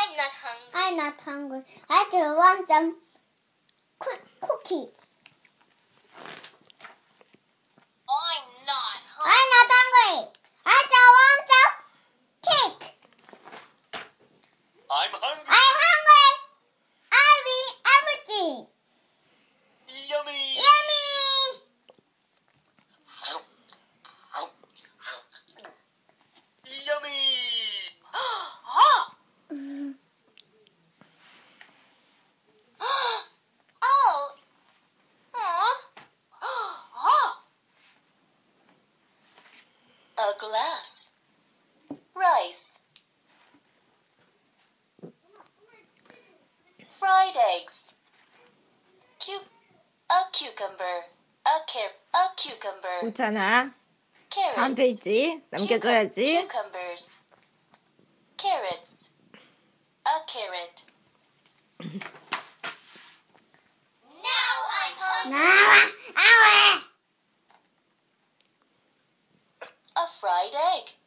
I'm not hungry. I just want some cookie. I'm not hungry. I just want some cake. I'm hungry. I'm hungry. I'll eat everything. Yummy. Yummy. Yummy. A glass. Rice. Fried eggs. A cucumber. A cucumber. 웃잖아. 다음 Carrots. 페이지 넘겨줘야지. Cucumbers. Carrots. A carrot. Now I'm hungry. A fried egg.